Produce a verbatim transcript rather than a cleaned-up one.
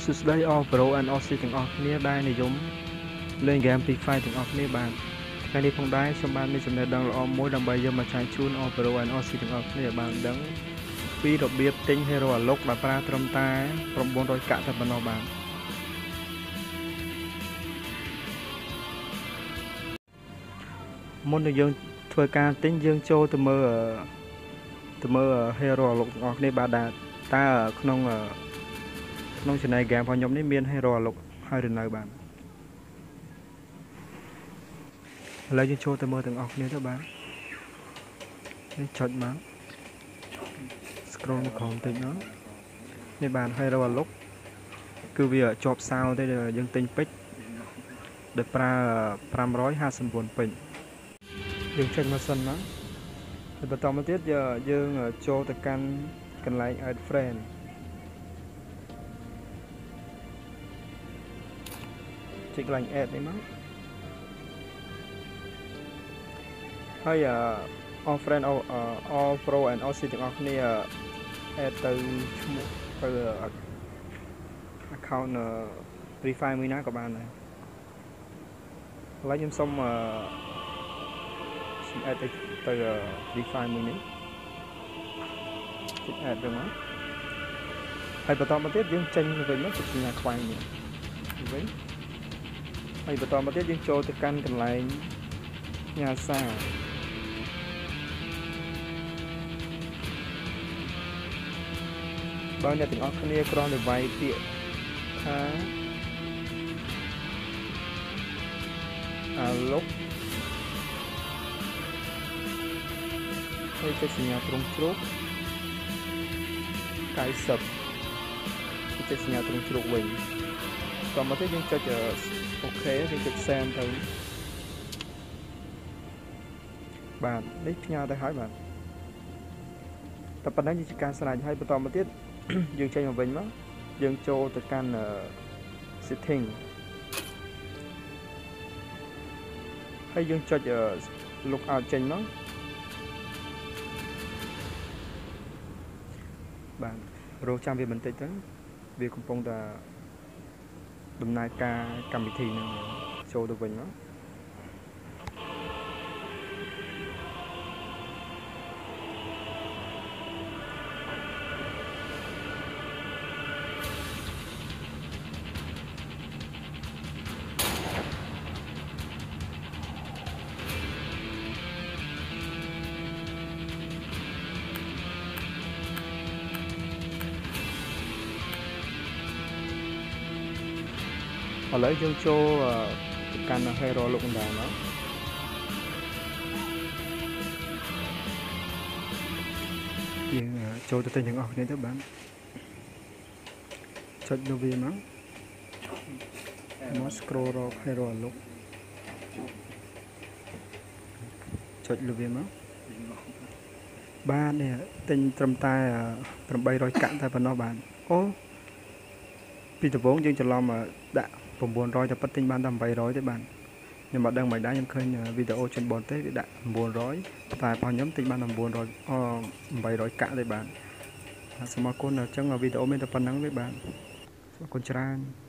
สุดได้ออกโปรอันออกสิถึงออกเนี้ยได้ในยมเล่นเกมปีไฟถึงออกเนี้ยบานการนี้พงได้ชมบ้านมีจำนวนดังละอมมวยดังใบยมมาใช้ชูนออกโปรอันออกสิถึงออกเนี้ยบานดังปีดอกเบี้ยติ้งเฮโร่ลกแบบปลาตรมตาปรมบนรอยกะแต่บานอบานมนต์ยังធ្វើការទិញយើងចូលទៅមើលទៅមើល hero លោកទាំងអស់គ្នាបាទតើក្នុងក្នុង channel game របស់ខ្ញុំនេះមាន hero លោកហើយឬនៅបាទឥឡូវយើងចូលទៅមើលទាំងអស់គ្នាទៅបាទនេះចុចមក scroll ក្រោមតិចនោះនេះបាទ hero លោកគឺវាជាប់សោទេយើងទិញពេជ្រដោយប្រើ five fifty nine ពេជ្រយើងចេញមកសិនណាហើយបន្តមកទៀតយើងចូលទៅកាន់កន្លែង add friend ចុចកន្លែង add នេះមកហើយ all friend all all pro and all ទាំងអស់គ្នា add ទៅឈ្មោះទៅ account free fire មួយណាក៏បានដែរឥឡូវខ្ញុំសុំadd ទៅទៅ define មួយនេះចុច add ទៅមកហើយបន្តមកទៀតយើងចេញទៅវិញមកចុចសញ្ញាខ្វែងនេះវិញហើយបន្តមកទៀតយើងចូលទៅកាន់កន្លែងញ៉ាសាបើអ្នកទាំងអស់គ្នាគ្រាន់តែវាយពាក្យថាអាលុកហើយចុចសញ្ញាត្រង់ជ្រូកninetyចុចសញ្ញាត្រង់ជ្រូកវិញតោះមកទៀតយើងចុចអូខេយើងចុច send ទៅបាទនេះផ្ញើទៅហើយបាទតែប៉ុណ្ណឹងជាការស្រេចហើយបន្តមកទៀតយើងចេញមកវិញមកយើងចូលទៅកាន់ setting ហើយយើងចុច look out ចេញមកបាទរកចាំវាបន្តិចទៅវាកំពុងតែដំណើរការកម្មវិធីនឹងចូលទៅវិញមកឥឡូវយើងចូលទៅកាន់ hero លោកបណ្ដាលមកយើងចូលទៅទិញទាំងអស់គ្នាទៅបានចុចលើវាមកមក scroll រក hero លោកចុចលើវាមកបាទនេះទិញត្រឹមតែeight hundredកាក់តែប៉ុណ្ណោះបាទអូពីដំបូងយើងច្រឡំដាក់nine hundredតែប៉ិតទិញបានតែeight hundredទេបាទខ្ញុំអត់ដឹងមិនដែរខ្ញុំឃើញវីដេអូជនបនទេវាដាក់nine hundredតែរបស់ខ្ញុំទិញបានeight hundredអeight hundredកាក់ទេបាទសូមអរគុណអញ្ចឹងវីដេអូមានតែប៉ុណ្្នឹងទេបាទសូមអរគុណច្រើន